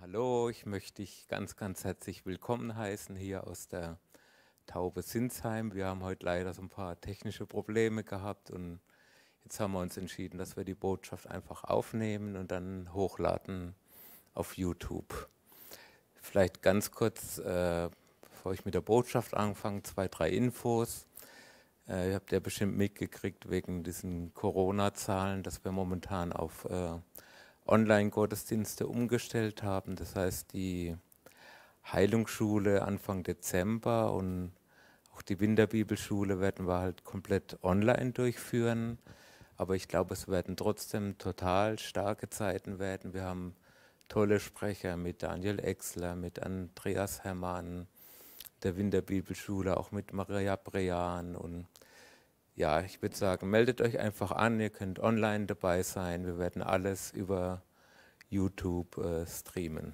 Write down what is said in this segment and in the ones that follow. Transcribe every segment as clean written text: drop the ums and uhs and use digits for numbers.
Hallo, ich möchte dich ganz, ganz herzlich willkommen heißen hier aus der Taube Sinsheim. Wir haben heute leider so ein paar technische Probleme gehabt und jetzt haben wir uns entschieden, dass wir die Botschaft einfach aufnehmen und dann hochladen auf YouTube. Vielleicht ganz kurz, bevor ich mit der Botschaft anfange, 2, 3 Infos. Ihr habt ja bestimmt mitgekriegt wegen diesen Corona-Zahlen, dass wir momentan auf Online-Gottesdienste umgestellt haben. Das heißt, die Heilungsschule Anfang Dezember und auch die Winterbibelschule werden wir halt komplett online durchführen. Aber ich glaube, es werden trotzdem total starke Zeiten werden. Wir haben tolle Sprecher mit Daniel Exler, mit Andreas Hermann, der Winterbibelschule, auch mit Maria Brean. Und ja, ich würde sagen, meldet euch einfach an, ihr könnt online dabei sein. Wir werden alles über YouTube streamen.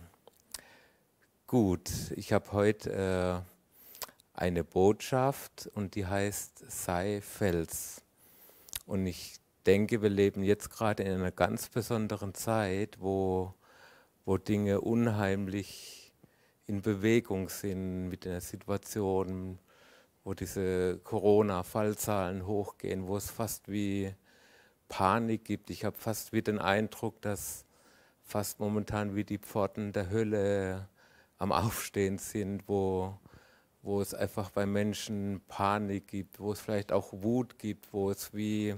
Gut, ich habe heute eine Botschaft und die heißt Sei Fels. Und ich denke, wir leben jetzt gerade in einer ganz besonderen Zeit, wo Dinge unheimlich in Bewegung sind mit der Situation, wo diese Corona-Fallzahlen hochgehen, wo es fast wie Panik gibt. Ich habe fast wie den Eindruck, dass fast momentan wie die Pforten der Hölle am Aufstehen sind, wo es einfach bei Menschen Panik gibt, wo es vielleicht auch Wut gibt, wo es wie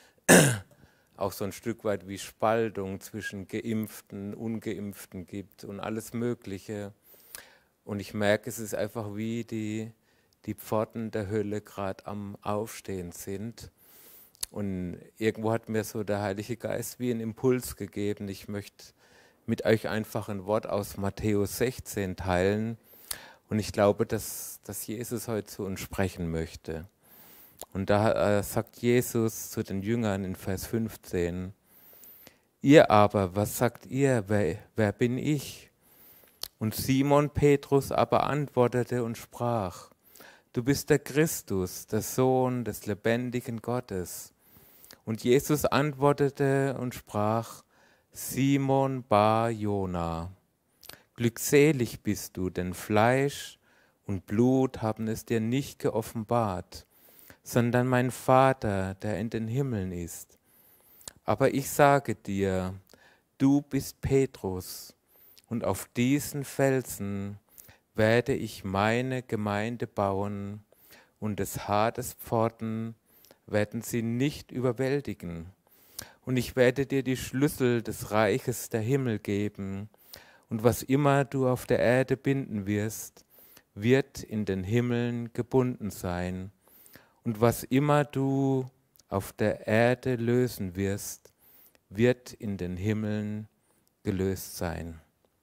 auch so ein Stück weit wie Spaltung zwischen Geimpften, Ungeimpften gibt und alles Mögliche. Und ich merke, es ist einfach wie die Pforten der Hölle gerade am Aufstehen sind. Und irgendwo hat mir so der Heilige Geist wie einen Impuls gegeben. Ich möchte mit euch einfach ein Wort aus Matthäus 16 teilen. Und ich glaube, dass Jesus heute zu uns sprechen möchte. Und da sagt Jesus zu den Jüngern in Vers 15, ihr aber, was sagt ihr, wer bin ich? Und Simon Petrus aber antwortete und sprach, du bist der Christus, der Sohn des lebendigen Gottes. Und Jesus antwortete und sprach, Simon Bar Jona, glückselig bist du, denn Fleisch und Blut haben es dir nicht geoffenbart, sondern mein Vater, der in den Himmeln ist. Aber ich sage dir, du bist Petrus, und auf diesen Felsen werde ich meine Gemeinde bauen, und des Hades Pforten werden sie nicht überwältigen. Und ich werde dir die Schlüssel des Reiches der Himmel geben, und was immer du auf der Erde binden wirst, wird in den Himmeln gebunden sein. Und was immer du auf der Erde lösen wirst, wird in den Himmeln gelöst sein.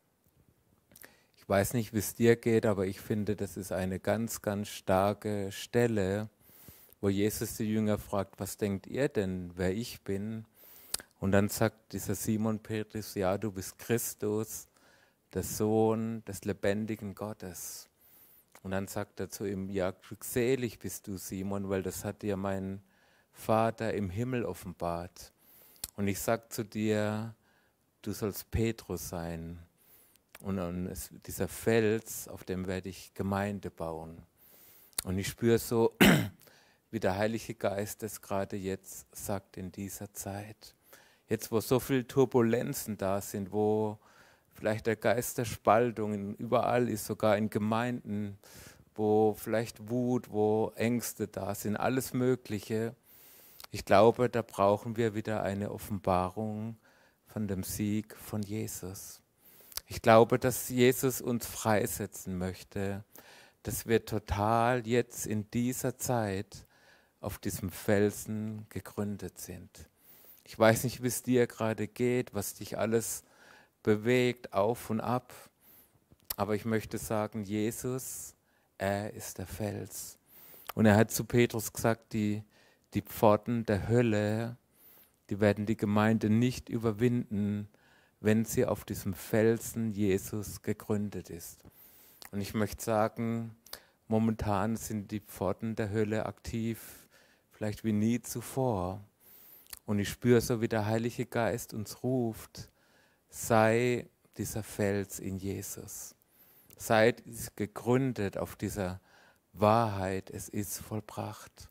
Ich weiß nicht, wie es dir geht, aber ich finde, das ist eine ganz, ganz starke Stelle, wo Jesus die Jünger fragt, was denkt ihr denn, wer ich bin? Und dann sagt dieser Simon Petrus, ja, du bist Christus, der Sohn des lebendigen Gottes. Und dann sagt er zu ihm, ja, glückselig bist du, Simon, weil das hat dir mein Vater im Himmel offenbart. Und ich sag zu dir, du sollst Petrus sein. Und dieser Fels, auf dem werde ich Gemeinde bauen. Und ich spüre so, wie der Heilige Geist es gerade jetzt sagt in dieser Zeit. Jetzt, wo so viele Turbulenzen da sind, wo vielleicht der Geist der Spaltung überall ist, sogar in Gemeinden, wo vielleicht Wut, wo Ängste da sind, alles Mögliche. Ich glaube, da brauchen wir wieder eine Offenbarung von dem Sieg von Jesus. Ich glaube, dass Jesus uns freisetzen möchte, dass wir total jetzt in dieser Zeit auf diesem Felsen gegründet sind. Ich weiß nicht, wie es dir gerade geht, was dich alles bewegt, auf und ab. Aber ich möchte sagen, Jesus, er ist der Fels. Und er hat zu Petrus gesagt, die Pforten der Hölle, die werden die Gemeinde nicht überwinden, wenn sie auf diesem Felsen Jesus gegründet ist. Und ich möchte sagen, momentan sind die Pforten der Hölle aktiv, vielleicht wie nie zuvor. Und ich spüre so, wie der Heilige Geist uns ruft, sei dieser Fels in Jesus. Seid gegründet auf dieser Wahrheit, es ist vollbracht.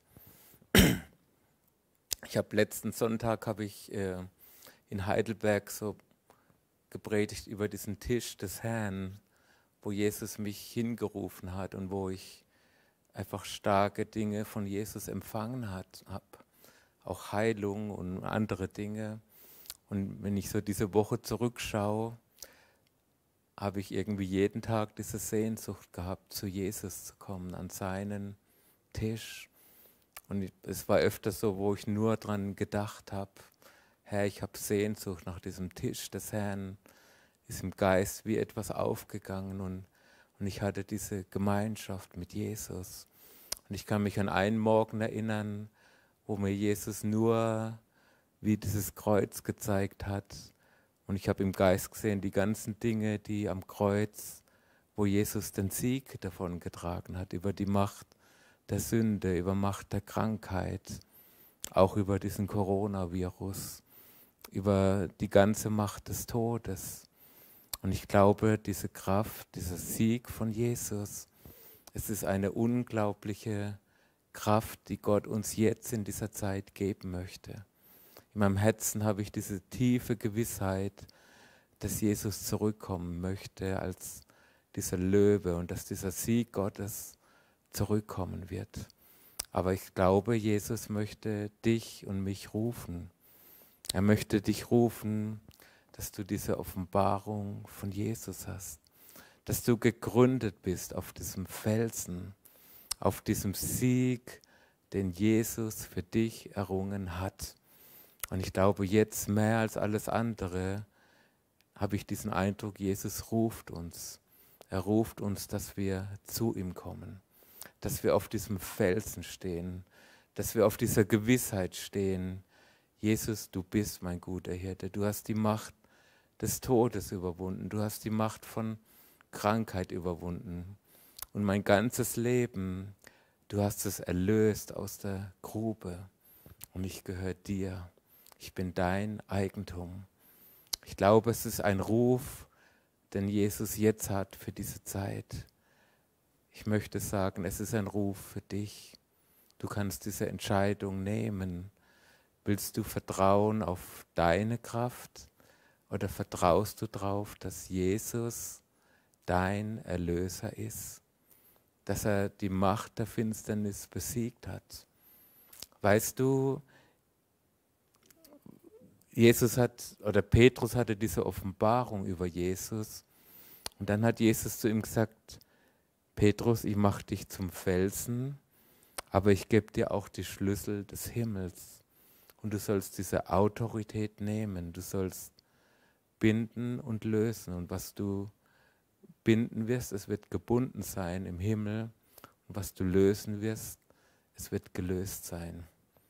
Letzten Sonntag habe ich in Heidelberg so gepredigt über diesen Tisch des Herrn, wo Jesus mich hingerufen hat und wo ich einfach starke Dinge von Jesus empfangen habe. Auch Heilung und andere Dinge. Und wenn ich so diese Woche zurückschaue, habe ich irgendwie jeden Tag diese Sehnsucht gehabt, zu Jesus zu kommen, an seinen Tisch. Und es war öfter so, wo ich nur dran gedacht habe, Herr, ich habe Sehnsucht nach diesem Tisch des Herrn, ist im Geist wie etwas aufgegangen und ich hatte diese Gemeinschaft mit Jesus. Und ich kann mich an einen Morgen erinnern, wo mir Jesus nur wie dieses Kreuz gezeigt hat. Und ich habe im Geist gesehen, die ganzen Dinge, die am Kreuz, wo Jesus den Sieg davon getragen hat, über die Macht der Sünde, über Macht der Krankheit, auch über diesen Coronavirus, über die ganze Macht des Todes. Und ich glaube, diese Kraft, dieser Sieg von Jesus, es ist eine unglaubliche Kraft, die Gott uns jetzt in dieser Zeit geben möchte. In meinem Herzen habe ich diese tiefe Gewissheit, dass Jesus zurückkommen möchte als dieser Löwe und dass dieser Sieg Gottes zurückkommen wird. Aber ich glaube, Jesus möchte dich und mich rufen. Er möchte dich rufen, dass du diese Offenbarung von Jesus hast, dass du gegründet bist auf diesem Felsen, auf diesem Sieg, den Jesus für dich errungen hat. Und ich glaube, jetzt mehr als alles andere habe ich diesen Eindruck, Jesus ruft uns. Er ruft uns, dass wir zu ihm kommen, dass wir auf diesem Felsen stehen, dass wir auf dieser Gewissheit stehen. Jesus, du bist mein guter Hirte. Du hast die Macht des Todes überwunden. Du hast die Macht von Krankheit überwunden. Und mein ganzes Leben, du hast es erlöst aus der Grube. Und ich gehöre dir. Ich bin dein Eigentum. Ich glaube, es ist ein Ruf, den Jesus jetzt hat für diese Zeit. Ich möchte sagen, es ist ein Ruf für dich. Du kannst diese Entscheidung nehmen. Willst du vertrauen auf deine Kraft oder vertraust du darauf, dass Jesus dein Erlöser ist? Dass er die Macht der Finsternis besiegt hat? Weißt du, Petrus hatte diese Offenbarung über Jesus und dann hat Jesus zu ihm gesagt, Petrus, ich mache dich zum Felsen, aber ich gebe dir auch die Schlüssel des Himmels und du sollst diese Autorität nehmen, du sollst binden und lösen und was du binden wirst, es wird gebunden sein im Himmel und was du lösen wirst, es wird gelöst sein.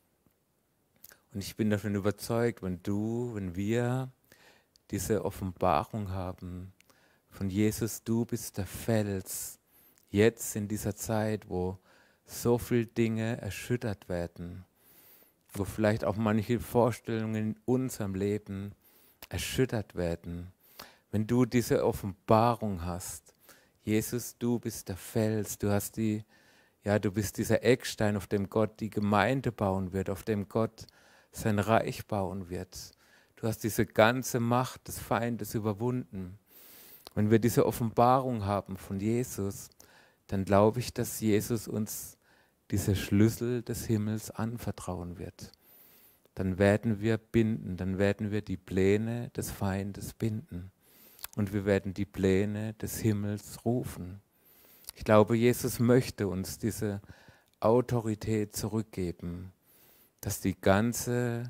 Und ich bin davon überzeugt, wenn wir diese Offenbarung haben von Jesus, du bist der Fels, jetzt in dieser Zeit, wo so viele Dinge erschüttert werden, wo vielleicht auch manche Vorstellungen in unserem Leben erschüttert werden. Wenn du diese Offenbarung hast, Jesus, du bist der Fels, du bist dieser Eckstein, auf dem Gott die Gemeinde bauen wird, auf dem Gott sein Reich bauen wird. Du hast diese ganze Macht des Feindes überwunden. Wenn wir diese Offenbarung haben von Jesus, dann glaube ich, dass Jesus uns diese Schlüssel des Himmels anvertrauen wird. Dann werden wir binden, dann werden wir die Pläne des Feindes binden und wir werden die Pläne des Himmels rufen. Ich glaube, Jesus möchte uns diese Autorität zurückgeben, dass die ganzen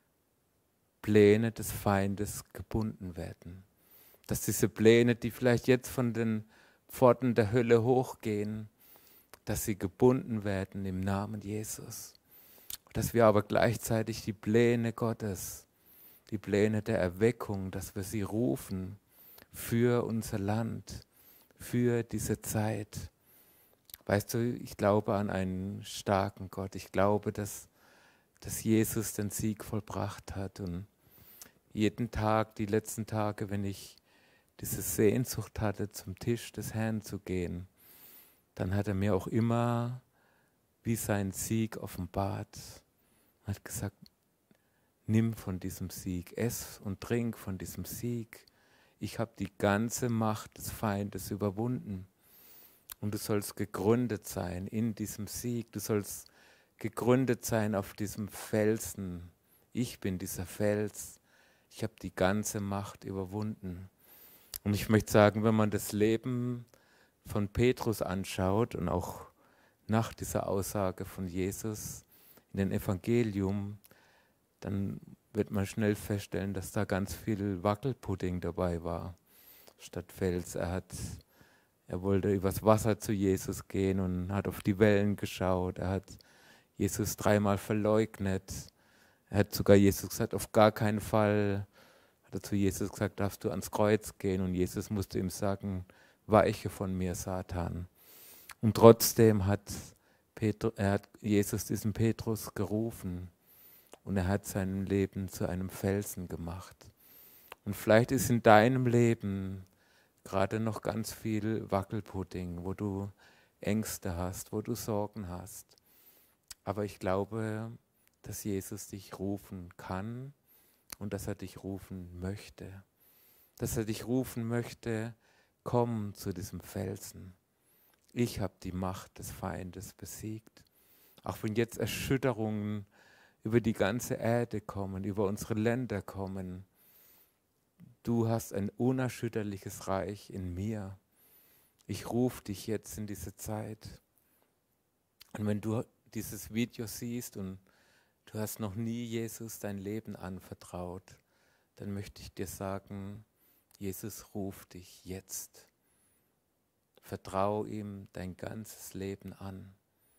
Pläne des Feindes gebunden werden. Dass diese Pläne, die vielleicht jetzt von den Pforten der Hölle hochgehen, dass sie gebunden werden im Namen Jesus. Dass wir aber gleichzeitig die Pläne Gottes, die Pläne der Erweckung, dass wir sie rufen für unser Land, für diese Zeit. Weißt du, ich glaube an einen starken Gott. Ich glaube, dass Jesus den Sieg vollbracht hat. Und jeden Tag, die letzten Tage, wenn ich diese Sehnsucht hatte, zum Tisch des Herrn zu gehen, dann hat er mir auch immer wie seinen Sieg offenbart. Er hat gesagt, nimm von diesem Sieg, ess und trink von diesem Sieg. Ich habe die ganze Macht des Feindes überwunden. Und du sollst gegründet sein in diesem Sieg. Du sollst gegründet sein auf diesem Felsen. Ich bin dieser Fels. Ich habe die ganze Macht überwunden. Und ich möchte sagen, wenn man das Leben von Petrus anschaut und auch nach dieser Aussage von Jesus in den Evangelium, dann wird man schnell feststellen, dass da ganz viel Wackelpudding dabei war statt Fels. Er wollte übers Wasser zu Jesus gehen und hat auf die Wellen geschaut. Er hat Jesus 3-mal verleugnet. Er hat sogar Jesus gesagt, auf gar keinen Fall. Hat er zu Jesus gesagt, darfst du ans Kreuz gehen. Und Jesus musste ihm sagen, weiche von mir, Satan. Und trotzdem hat Jesus diesen Petrus gerufen. Und er hat sein Leben zu einem Felsen gemacht. Und vielleicht ist in deinem Leben gerade noch ganz viel Wackelpudding, wo du Ängste hast, wo du Sorgen hast. Aber ich glaube, dass Jesus dich rufen kann und dass er dich rufen möchte. Dass er dich rufen möchte, komm zu diesem Felsen. Ich habe die Macht des Feindes besiegt. Auch wenn jetzt Erschütterungen über die ganze Erde kommen, über unsere Länder kommen, du hast ein unerschütterliches Reich in mir. Ich rufe dich jetzt in diese Zeit. Und wenn du dieses Video siehst und du hast noch nie Jesus dein Leben anvertraut, dann möchte ich dir sagen, Jesus ruft dich jetzt. Vertrau ihm dein ganzes Leben an.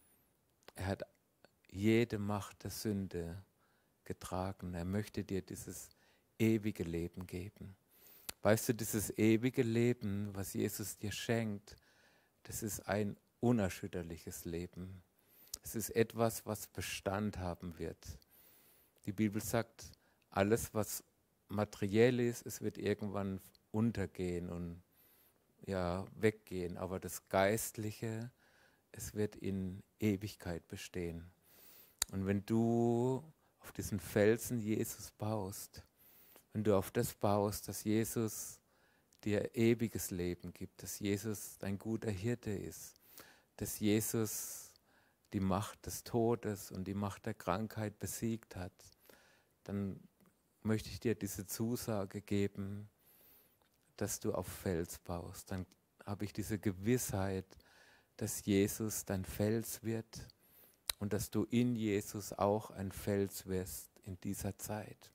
Er hat jede Macht der Sünde getragen. Er möchte dir dieses ewige Leben geben. Weißt du, dieses ewige Leben, was Jesus dir schenkt, das ist ein unerschütterliches Leben. Es ist etwas, was Bestand haben wird. Die Bibel sagt, alles, was materiell ist, es wird irgendwann untergehen und ja, weggehen. Aber das Geistliche, es wird in Ewigkeit bestehen. Und wenn du auf diesen Felsen Jesus baust, wenn du auf das baust, dass Jesus dir ewiges Leben gibt, dass Jesus dein guter Hirte ist, dass Jesus die Macht des Todes und die Macht der Krankheit besiegt hat, dann möchte ich dir diese Zusage geben, dass du auf Fels baust. Dann habe ich diese Gewissheit, dass Jesus dein Fels wird und dass du in Jesus auch ein Fels wirst in dieser Zeit.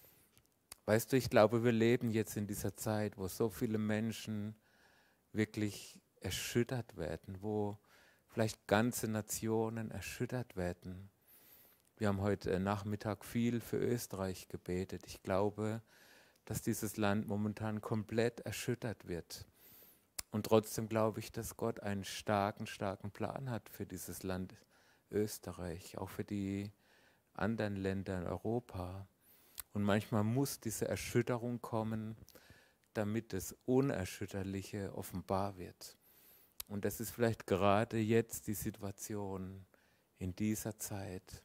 Weißt du, ich glaube, wir leben jetzt in dieser Zeit, wo so viele Menschen wirklich erschüttert werden, wo vielleicht ganze Nationen erschüttert werden. Wir haben heute Nachmittag viel für Österreich gebetet. Ich glaube, dass dieses Land momentan komplett erschüttert wird. Und trotzdem glaube ich, dass Gott einen starken, starken Plan hat für dieses Land Österreich, auch für die anderen Länder in Europa. Und manchmal muss diese Erschütterung kommen, damit das Unerschütterliche offenbar wird. Und das ist vielleicht gerade jetzt die Situation in dieser Zeit.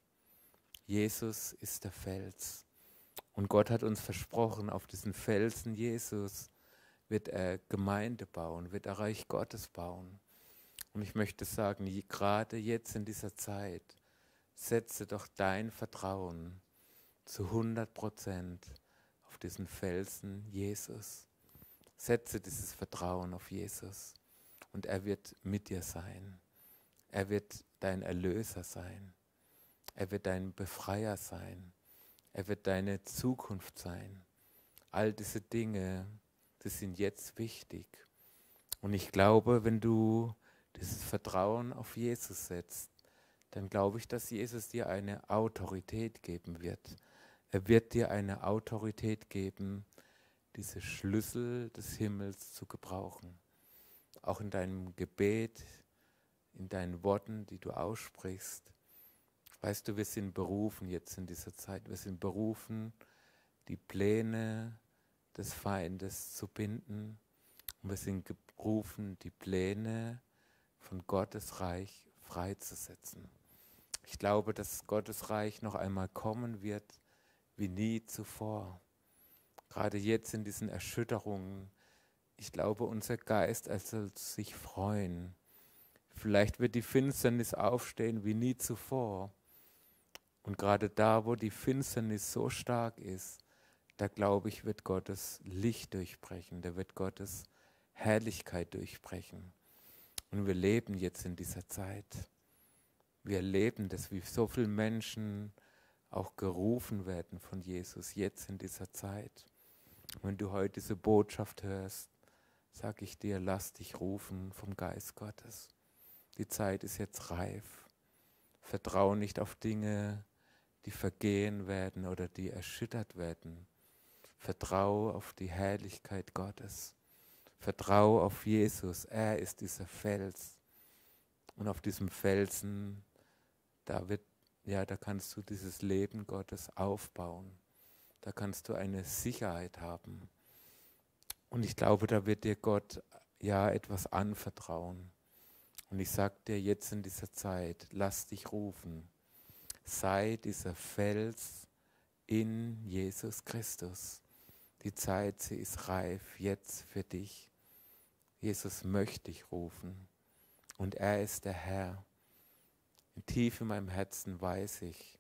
Jesus ist der Fels. Und Gott hat uns versprochen, auf diesen Felsen Jesus wird er Gemeinde bauen, wird er Reich Gottes bauen. Und ich möchte sagen, gerade jetzt in dieser Zeit, setze doch dein Vertrauen zu 100% auf diesen Felsen Jesus. Setze dieses Vertrauen auf Jesus und er wird mit dir sein. Er wird dein Erlöser sein. Er wird dein Befreier sein. Er wird deine Zukunft sein. All diese Dinge, die sind jetzt wichtig. Und ich glaube, wenn du dieses Vertrauen auf Jesus setzt, dann glaube ich, dass Jesus dir eine Autorität geben wird. Er wird dir eine Autorität geben, diese Schlüssel des Himmels zu gebrauchen. Auch in deinem Gebet, in deinen Worten, die du aussprichst. Weißt du, wir sind berufen jetzt in dieser Zeit. Wir sind berufen, die Pläne des Feindes zu binden Und wir sind gerufen, die Pläne von Gottes Reich freizusetzen. Ich glaube, dass Gottes Reich noch einmal kommen wird, wie nie zuvor. Gerade jetzt in diesen Erschütterungen. Ich glaube, unser Geist soll sich freuen. Vielleicht wird die Finsternis aufstehen wie nie zuvor. Und gerade da, wo die Finsternis so stark ist, da glaube ich, wird Gottes Licht durchbrechen, da wird Gottes Herrlichkeit durchbrechen. Und wir leben jetzt in dieser Zeit. Wir erleben das, wie so viele Menschen auch gerufen werden von Jesus, jetzt in dieser Zeit. Wenn du heute diese Botschaft hörst, sage ich dir, lass dich rufen vom Geist Gottes. Die Zeit ist jetzt reif. Vertrau nicht auf Dinge, die vergehen werden oder die erschüttert werden. Vertrau auf die Herrlichkeit Gottes. Vertrau auf Jesus. Er ist dieser Fels. Und auf diesem Felsen, da kannst du dieses Leben Gottes aufbauen. Da kannst du eine Sicherheit haben. Und ich glaube, da wird dir Gott etwas anvertrauen. Und ich sage dir jetzt in dieser Zeit, lass dich rufen. Sei dieser Fels in Jesus Christus. Die Zeit, sie ist reif jetzt für dich. Jesus möchte dich rufen. Und er ist der Herr. Tief in meinem Herzen weiß ich,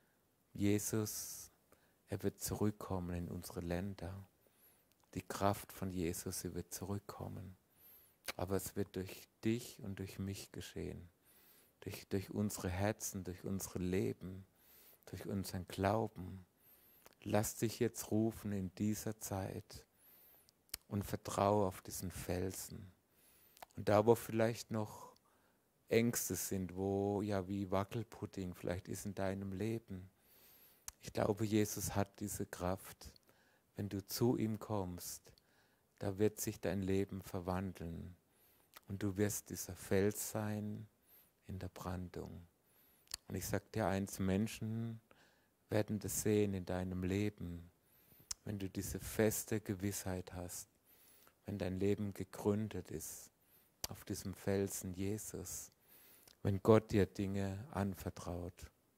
Jesus, er wird zurückkommen in unsere Länder. Die Kraft von Jesus, sie wird zurückkommen. Aber es wird durch dich und durch mich geschehen. Durch unsere Herzen, durch unser Leben, durch unseren Glauben. Lass dich jetzt rufen in dieser Zeit und vertraue auf diesen Felsen. Und da, wo vielleicht noch Ängste sind, wo wie Wackelpudding vielleicht ist in deinem Leben. Ich glaube, Jesus hat diese Kraft. Wenn du zu ihm kommst, da wird sich dein Leben verwandeln. Und du wirst dieser Fels sein in der Brandung. Und ich sage dir eins, Menschen werden das sehen in deinem Leben, wenn du diese feste Gewissheit hast, wenn dein Leben gegründet ist auf diesem Felsen Jesus, wenn Gott dir Dinge anvertraut.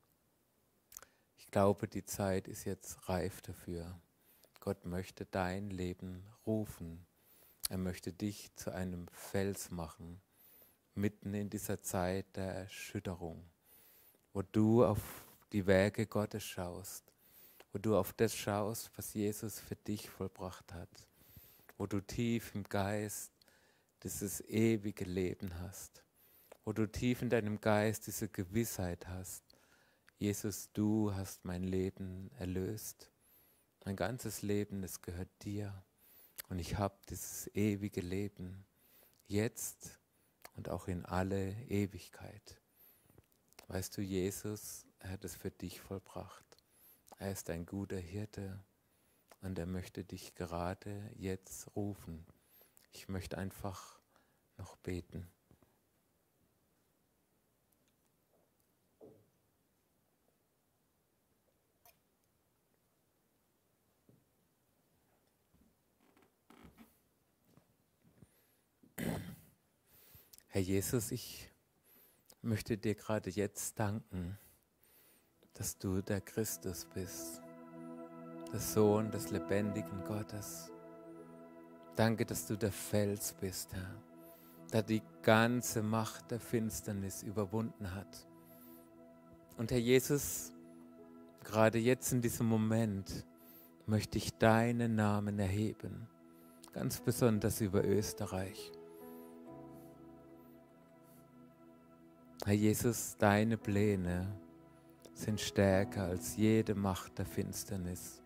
Ich glaube, die Zeit ist jetzt reif dafür. Gott möchte dein Leben rufen. Er möchte dich zu einem Fels machen, mitten in dieser Zeit der Erschütterung, wo du auf die Werke Gottes schaust, wo du auf das schaust, was Jesus für dich vollbracht hat, wo du tief im Geist dieses ewige Leben hast, wo du tief in deinem Geist diese Gewissheit hast, Jesus, du hast mein Leben erlöst, mein ganzes Leben, es gehört dir und ich habe dieses ewige Leben jetzt und auch in alle Ewigkeit. Weißt du, Jesus, er hat es für dich vollbracht. Er ist ein guter Hirte und er möchte dich gerade jetzt rufen. Ich möchte einfach noch beten. Herr Jesus, ich möchte dir gerade jetzt danken, dass du der Christus bist, der Sohn des lebendigen Gottes. Danke, dass du der Fels bist, Herr, der die ganze Macht der Finsternis überwunden hat. Und Herr Jesus, gerade jetzt in diesem Moment möchte ich deinen Namen erheben, ganz besonders über Österreich. Herr Jesus, deine Pläne sind stärker als jede Macht der Finsternis.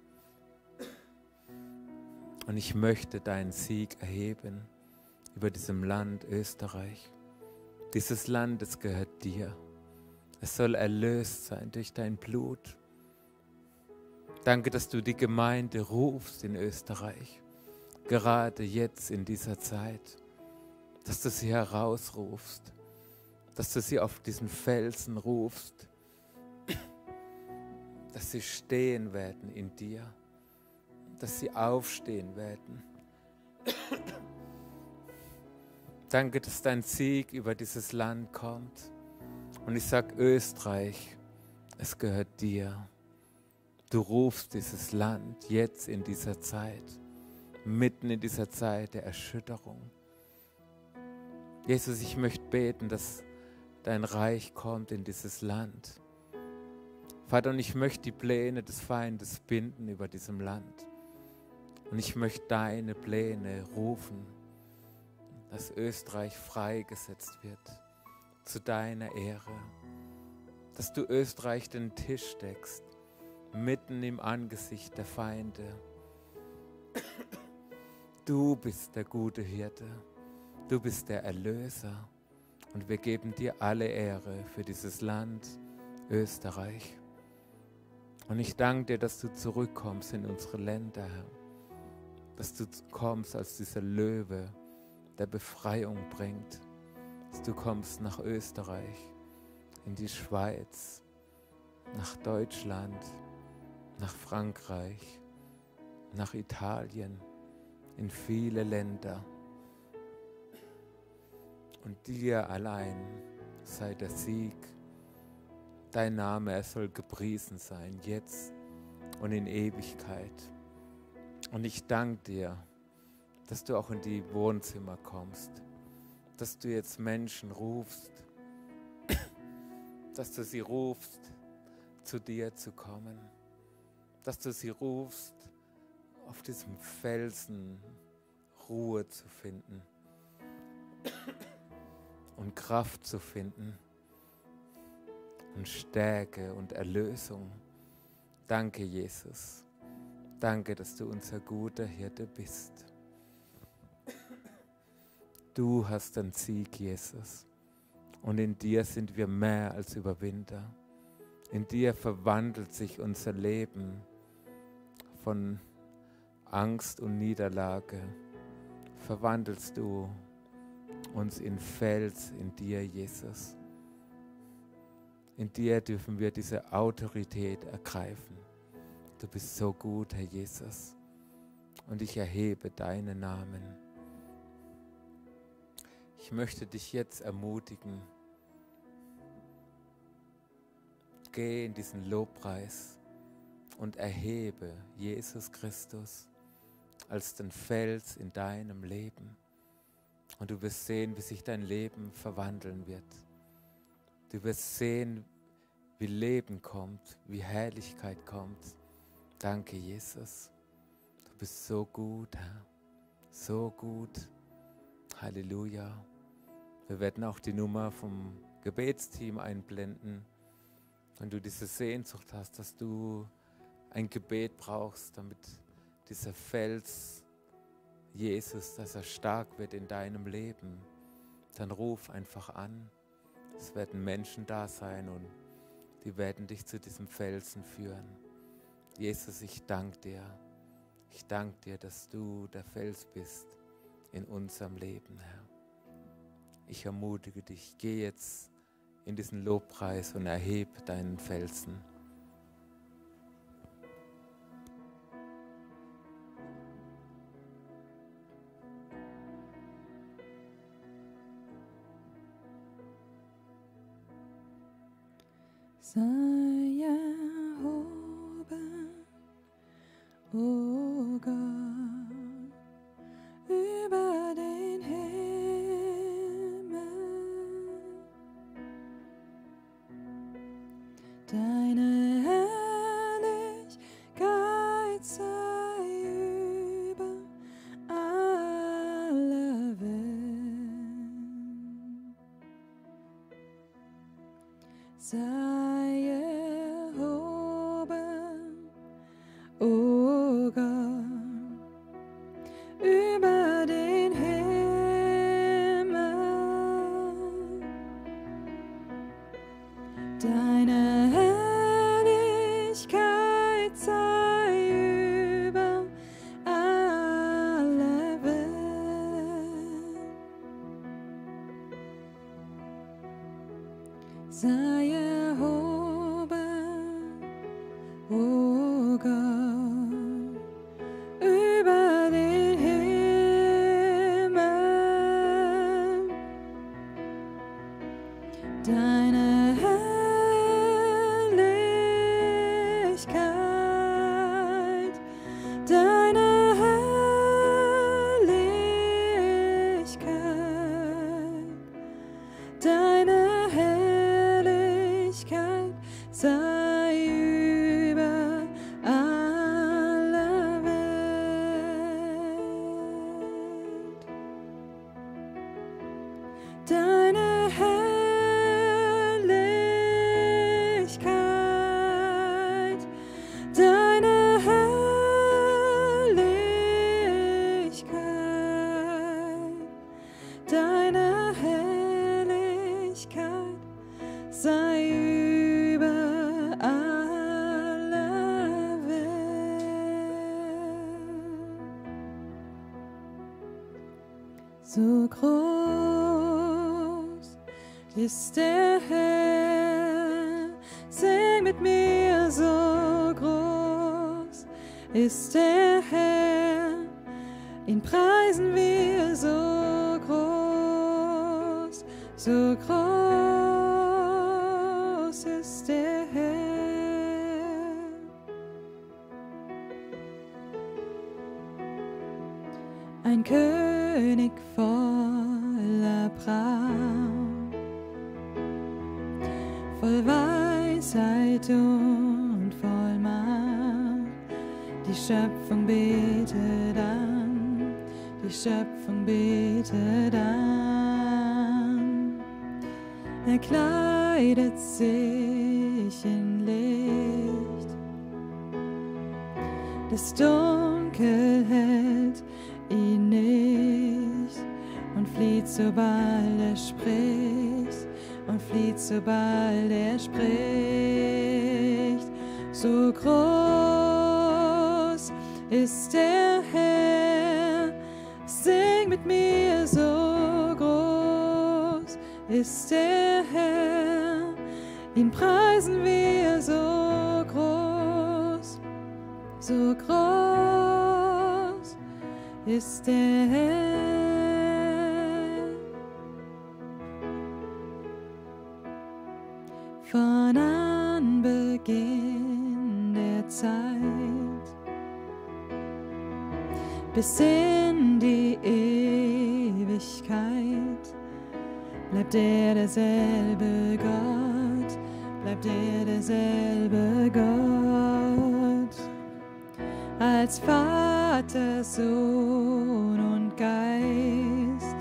Und ich möchte deinen Sieg erheben über diesem Land Österreich. Dieses Land, es gehört dir. Es soll erlöst sein durch dein Blut. Danke, dass du die Gemeinde rufst in Österreich, gerade jetzt in dieser Zeit, dass du sie herausrufst, dass du sie auf diesen Felsen rufst, dass sie stehen werden in dir, dass sie aufstehen werden Danke, dass dein Sieg über dieses Land kommt. Und ich sage, Österreich, es gehört dir. Du rufst dieses Land jetzt in dieser Zeit, mitten in dieser Zeit der Erschütterung. Jesus, ich möchte beten, dass dein Reich kommt in dieses Land. Vater, und ich möchte die Pläne des Feindes binden über diesem Land. Und ich möchte deine Pläne rufen, dass Österreich freigesetzt wird zu deiner Ehre. Dass du Österreich den Tisch deckst, mitten im Angesicht der Feinde. Du bist der gute Hirte. Du bist der Erlöser. Und wir geben dir alle Ehre für dieses Land Österreich. Und ich danke dir, dass du zurückkommst in unsere Länder, Herr. Dass du kommst als dieser Löwe, der Befreiung bringt. Dass du kommst nach Österreich, in die Schweiz, nach Deutschland, nach Frankreich, nach Italien, in viele Länder. Und dir allein sei der Sieg. Dein Name, er soll gepriesen sein, jetzt und in Ewigkeit. Und ich danke dir, dass du auch in die Wohnzimmer kommst, dass du jetzt Menschen rufst, dass du sie rufst, zu dir zu kommen, dass du sie rufst, auf diesem Felsen Ruhe zu finden und Kraft zu finden und Stärke und Erlösung. Danke, Jesus. Danke, dass du unser guter Hirte bist. Du hast den Sieg, Jesus. Und in dir sind wir mehr als Überwinder. In dir verwandelt sich unser Leben von Angst und Niederlage. Verwandelst du uns in Fels in dir, Jesus. In dir dürfen wir diese Autorität ergreifen. Du bist so gut, Herr Jesus. Und ich erhebe deinen Namen. Ich möchte dich jetzt ermutigen. Geh in diesen Lobpreis und erhebe Jesus Christus als den Fels in deinem Leben. Und du wirst sehen, wie sich dein Leben verwandeln wird. Du wirst sehen, wie Leben kommt, wie Herrlichkeit kommt. Danke, Jesus. Du bist so gut, Herr. So gut. Halleluja. Wir werden auch die Nummer vom Gebetsteam einblenden. Wenn du diese Sehnsucht hast, dass du ein Gebet brauchst, damit dieser Fels Jesus, dass er stark wird in deinem Leben, dann ruf einfach an. Es werden Menschen da sein und die werden dich zu diesem Felsen führen. Jesus, ich danke dir. Ich danke dir, dass du der Fels bist in unserem Leben, Herr. Ich ermutige dich, geh jetzt in diesen Lobpreis und erhebe deinen Felsen. Sei erhoben, o Gott, über den Himmel. Deine Herrlichkeit sei über alle Welt. Sei erhoben, o Gott, über den Himmel. Deine Herrlichkeit sei über alle Welt. Sei erhoben, o Gott, über den Himmel. So groß ist der Herr, sing mit mir, so groß ist der Herr, ihn preisen wir, so groß ist der Herr. Ein König voller Pracht, voll Weisheit und voll Macht. Die Schöpfung betet an, die Schöpfung betet an. Er kleidet sich in Licht, das Dunkel hält ihn nicht und flieht, sobald er spricht, und flieht, sobald er spricht. So groß ist der Herr, sing mit mir, so groß ist der Herr, ihn preisen wir, so groß ist der Herr. Von Anbeginn der Zeit bis in die Ewigkeit bleibt er derselbe Gott, bleibt er derselbe Gott. Als Vater, Sohn und Geist,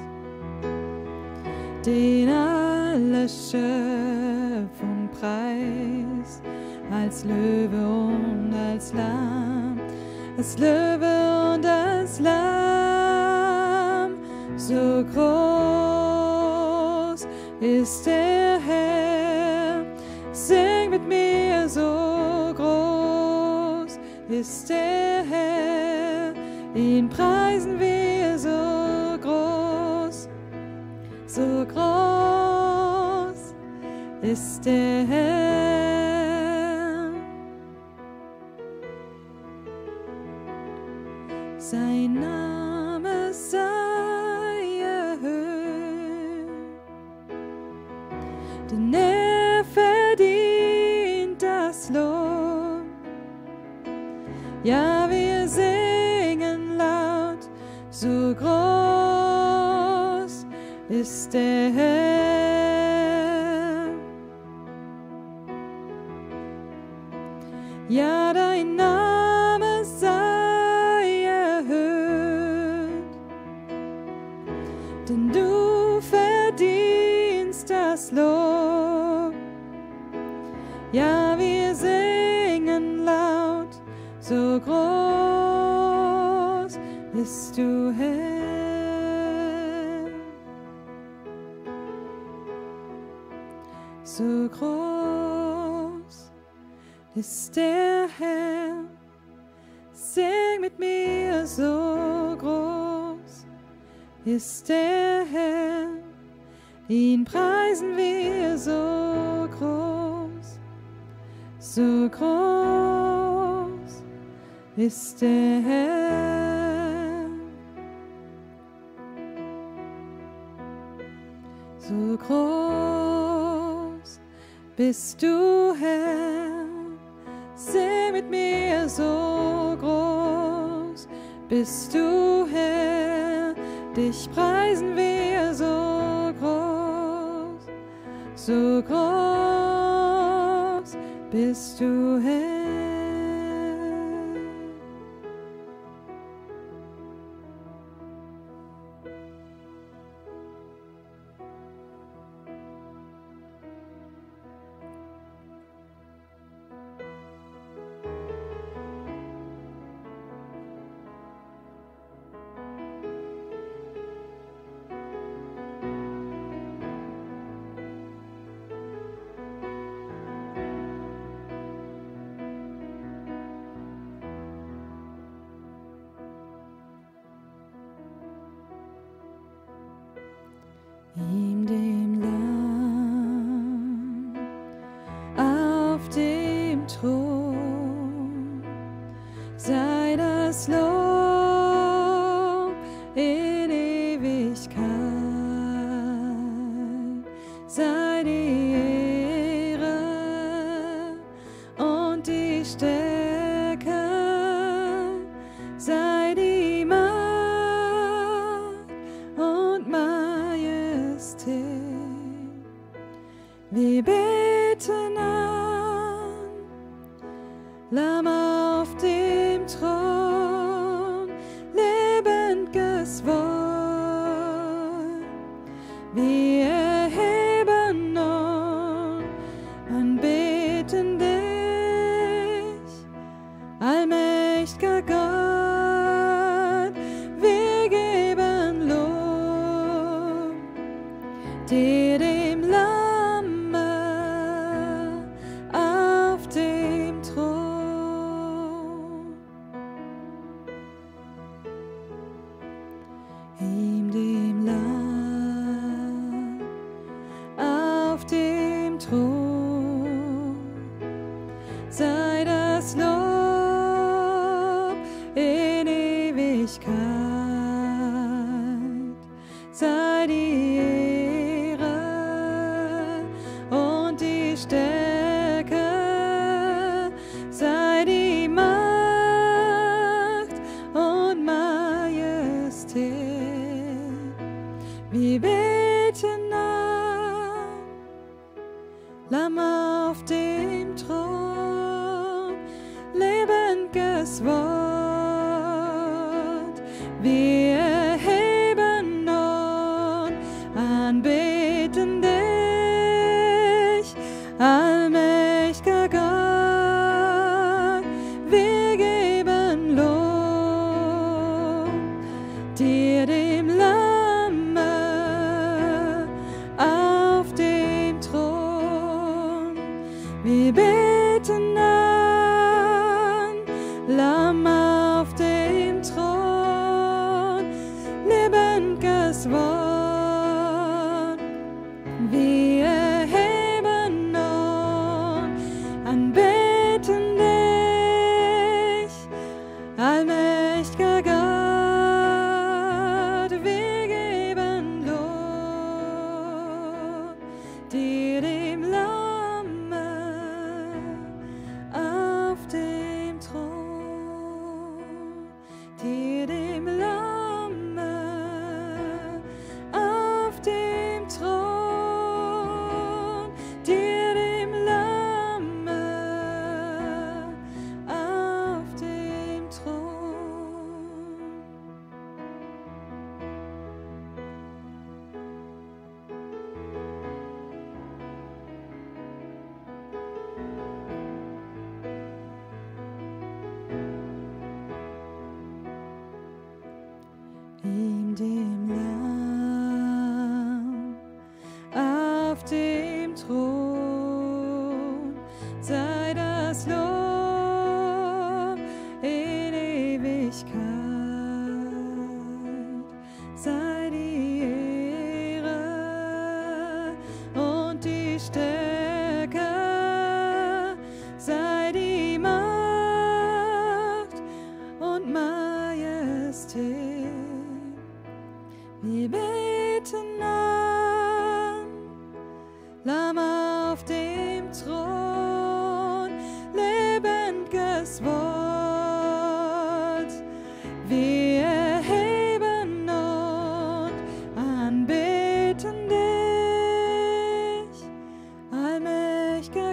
den alle Schöpfung preist, als Löwe und als Lamm, als Löwe und als Lamm. So groß ist der Herr, sing mit mir, so groß ist der Herr, ihn preisen wir, so groß ist der Herr. Sein Name sei erhöht, denn er verdient das Lob. Ja, wir singen laut, so groß ist der Herr. Ja, dein Name sei erhöht, denn du verdienst das Lob. Ja, wir singen laut, so groß bist du, Herr. So groß ist der Herr, sing mit mir, so groß ist der Herr, ihn preisen wir, so groß ist der Herr. So groß bist du, Herr, sing mit mir, so groß bist du, Herr, dich preisen wir, so groß bist du, Herr. ihm dem Lamm auf dem Thron sei das Lob in Ewigkeit, sei die Ehre und die Stärke, sei die Macht und Majestät. Wir beten an, Lamm auf dem Thron, lebendiges Wort. Wir erheben und anbeten dich, allmächtiger Gott. Wir geben Lob dir, dem Lamme auf dem Thron, ihm dem Lamm auf dem Thron sei das Lob in Ewigkeit, sei die Ehre und die Stärke, sei die Macht und Majestät. Wir beten an, Lamm auf dem Thron, lebendiges Wort. Wir erheben und anbeten dich, allmächtiger Gott. Wir geben Lob dir, dem Lamme auf dem Thron. Wir beten an, Lamm auf dem Thron, lebendiges Wort. Wir erheben und anbeten dich, allmächtiger Gott. Wir geben Lob dir, dem Lamme auf dem Thron, dir, dem Lamme auf dem Thron, dir, dem Lamme auf dem Thron. Ihm dem Lamm auf dem Thron sei das Lob in Ewigkeit, sei die Ehre und die Stärke, sei die Macht und Majestät. Wir beten an, Lamm auf dem Thron, lebendiges Wort. Wir erheben und anbeten dich, allmächtiger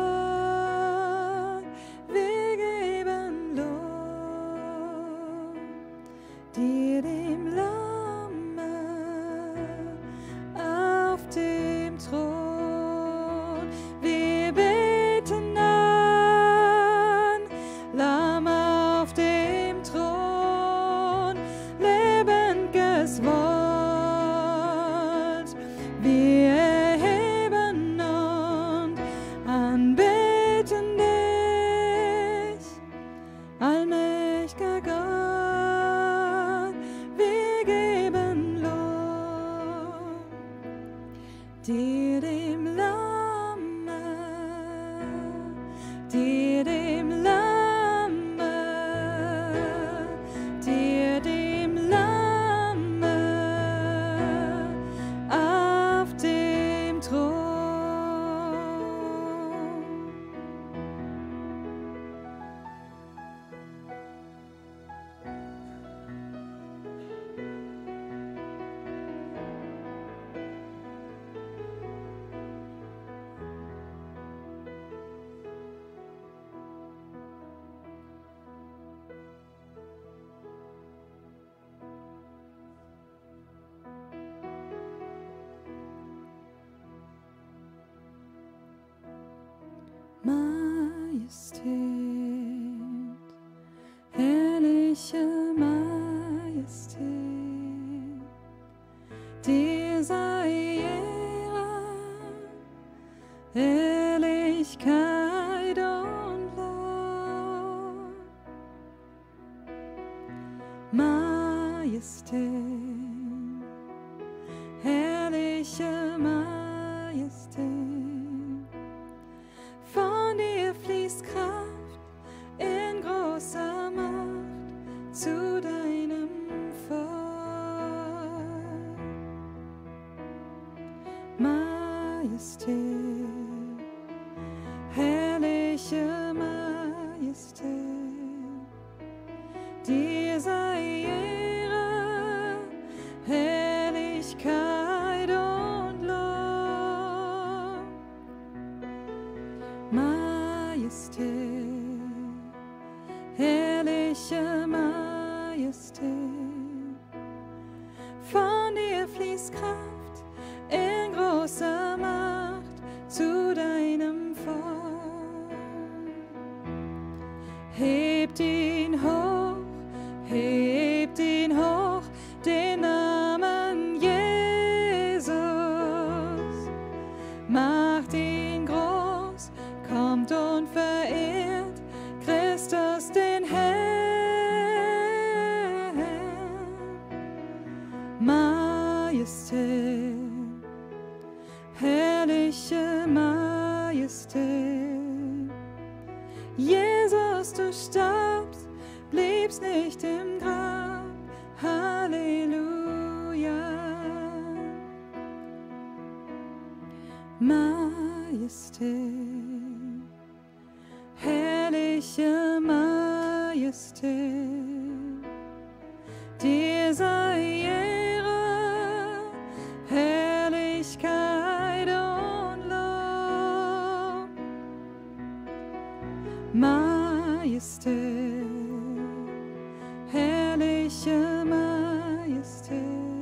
Gott. Wir geben Lob dir, dem Lamme auf dem Thron. Wir beten an, Lamm auf dem Thron, lebendiges Wort. Wir erheben und anbeten dich, allmächtiger Gott. Wir geben Lob Majestät, herrliche Majestät, dir sei Ehre, Herrlichkeit und Lob. Majestät, herrliche Majestät, von dir fließt Kraft in großer Macht zu deinem Volk. Majestät, herrliche Majestät, dir sei Ehre, Herrlichkeit und Lob. Majestät, herrliche Majestät, von dir fließt Kraft in großer Macht zu deinem Volk. Hebt ihn hoch, den Namen Jesus, macht ihn groß, kommt und verehrt Christus den Herrn. Majestät, herrliche Majestät, Jesus, du starbst, bliebst nicht im Grab, Halleluja. Majestät, herrliche Majestät, dir sei Ehre, Herrlichkeit und Lob. Majestät, herrliche Majestät,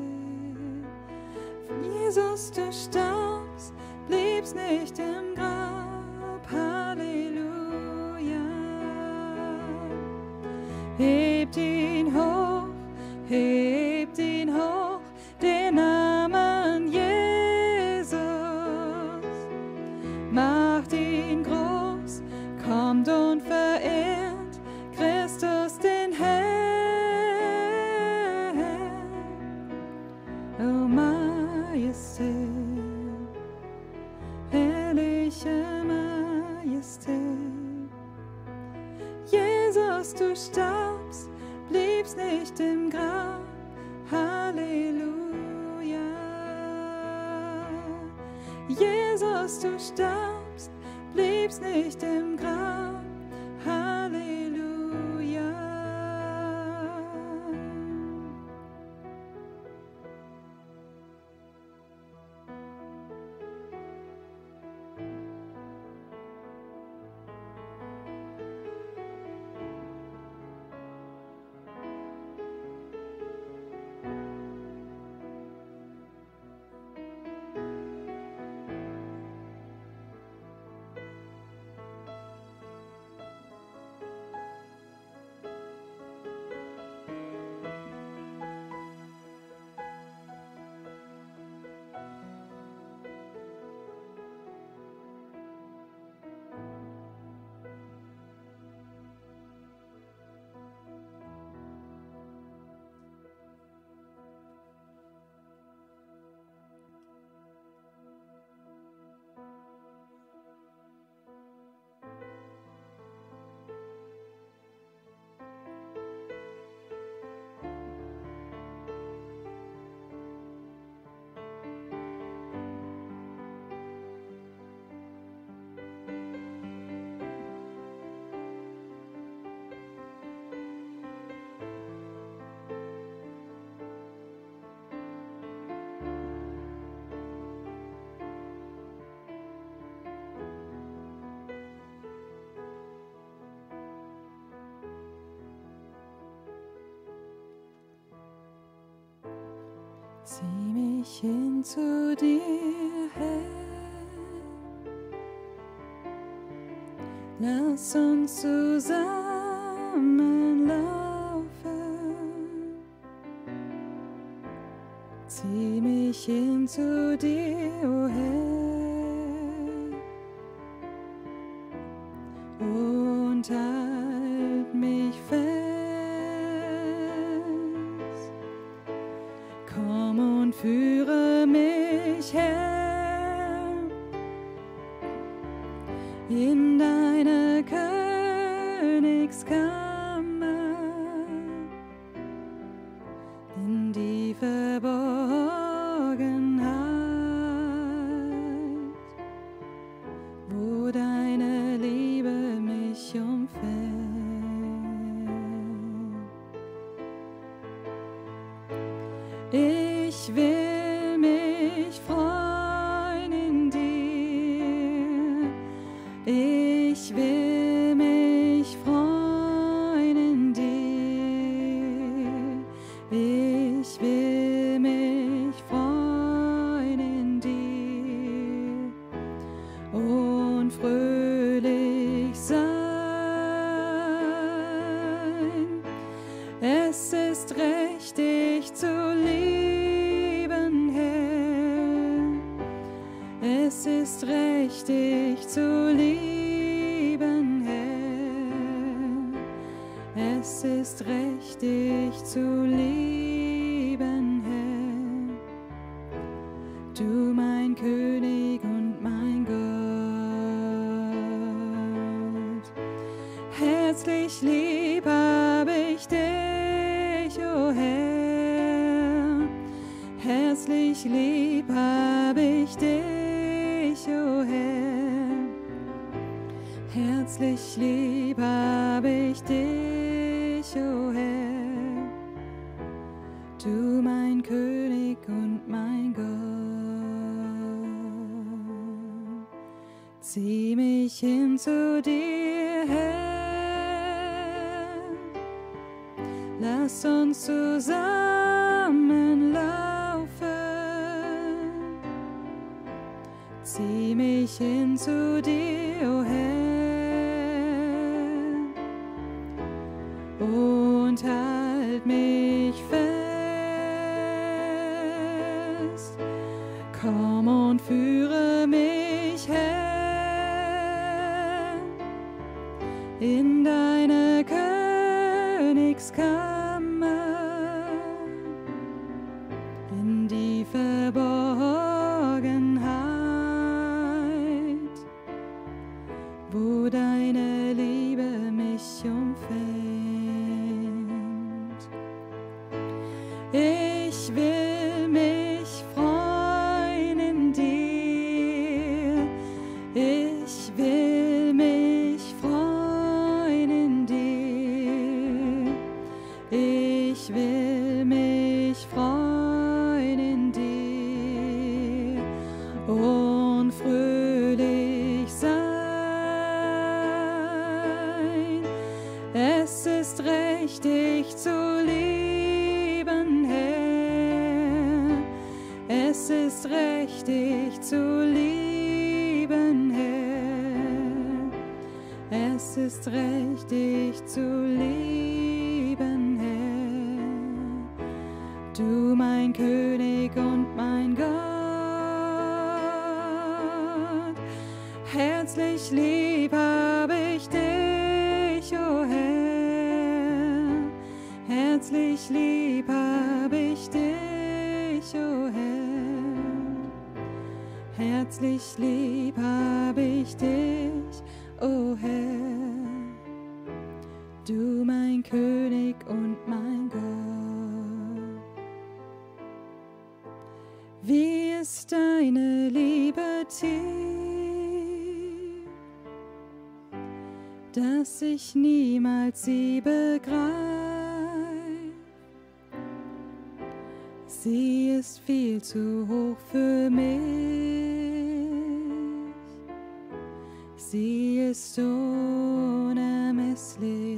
Jesus, du starbst, bliebst nicht im Grab, Halleluja. Hebt ihn hoch, den Namen Jesus, macht ihn groß, kommt und verehrt Christus den Herrn. O Majestät, herrliche Majestät, Jesus, du starbst, bliebst nicht im Grab, Halleluja. Jesus, du starbst, bliebst nicht im Grab, Halleluja. Zieh mich hin zu dir her, Lass uns zusammen laufen. Zieh mich hin zu dir, o Herr, und halt mich fest. Komm und führe mich her in deine Königskammer, in die Verborgenheit, wo deine Liebe mich umfängt. Ich will mich freuen in dir. Ich will mich freuen in dir. Ich will mich freuen in dir und fröhlich sein. Es ist recht, dich zu lieben, Herr. Es ist recht, dich zu lieben, Herr. Es ist recht, dich zu lieben, Herr. Du mein König und mein Gott. Herzlich lieb hab ich dich, o Herr. Herzlich lieb hab ich dich, o Herr. Herzlich lieb hab ich dich, o Herr. Du mein König und mein Gott. Zieh mich hin zu dir, Herr. Lass uns zusammen laufen. Zieh mich hin zu dir, o Herr, und halt mich fest. Komm und führe mich her in deine Königskammer, in die Verborgenheit, wo deine Liebe mich umfängt. Ich will mich freuen in dir. Ich will mich freuen in dir. Ich will mich freuen in dir und fröhlich sein. Es ist recht, dich zu lieben, Herr. Es ist recht, dich zu lieben, Herr. Es ist recht, dich zu lieben, Herr. Du mein König und mein Gott. Herzlich lieb hab ich dich, o Herr. Herzlich lieb hab ich dich, o Herr. Herzlich lieb hab ich dich, o Herr. Du mein König und mein Gott. Wie ist deine Liebe tief, dass ich niemals sie begreif. Sie ist viel zu hoch für mich. Sie ist unermesslich.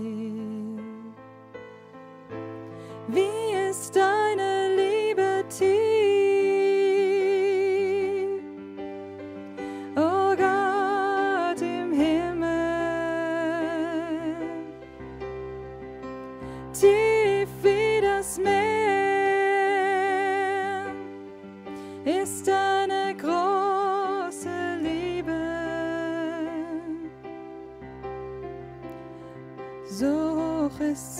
Wie ist deine Liebe tief, oh Gott im Himmel. ist deine große Liebe. So hoch ist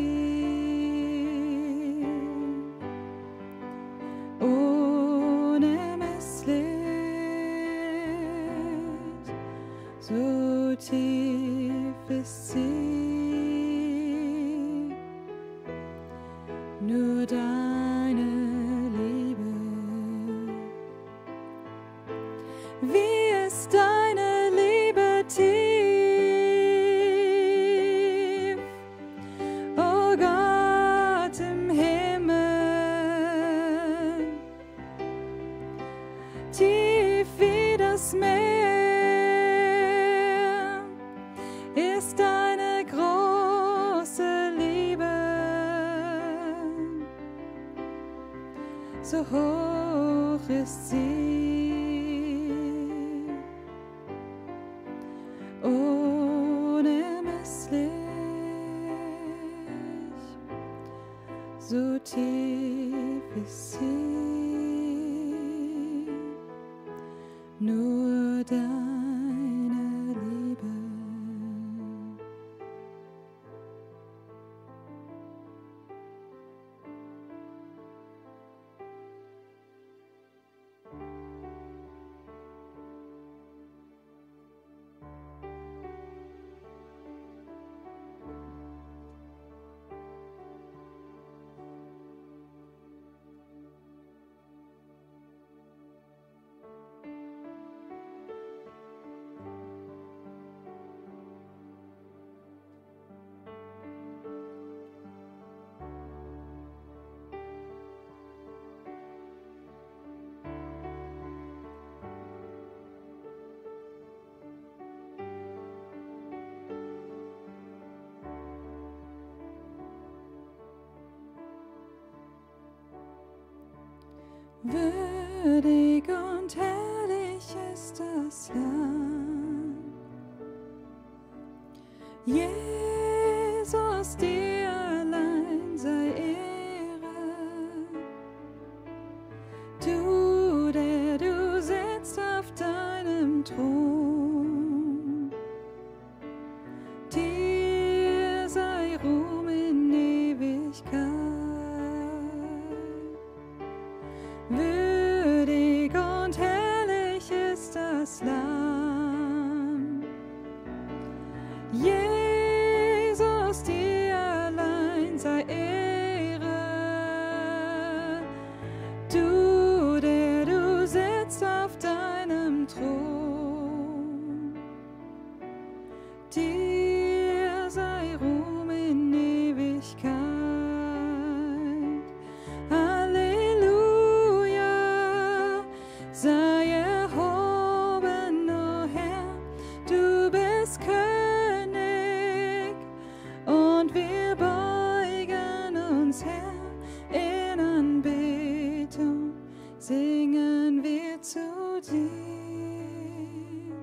sie, unermesslich, so tief ist sie, nur deine Liebe. Wie ist deine Liebe tief, o Gott im Himmel, tief wie das Meer ist deine große Liebe, so hoch ist sie, unermesslich, so tief ist sie, nur deine Liebe. Würdig und herrlich ist das Land. Jesus, dir allein sei Ehre. Du, der du sitzt auf deinem Thron. Dir sei Ruhm in Ewigkeit. Würdig und herrlich ist das Lamm. Jesus, dir allein sei Ehre. Du, der du sitzt auf deinem Thron. Dir sei Ruhm in Ewigkeit. Sei erhoben, o Herr, du bist König, und wir beugen uns, Herr, in Anbetung, singen wir zu dir.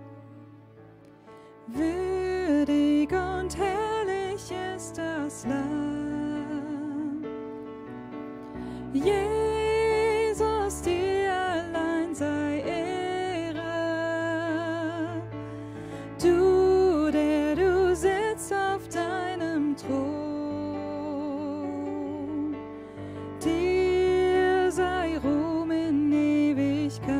Würdig und herrlich ist das Lamm. Jesus, dir allein sei Ehre. Du, der du sitzt auf deinem Thron. Dir sei Ruhm in Ewigkeit.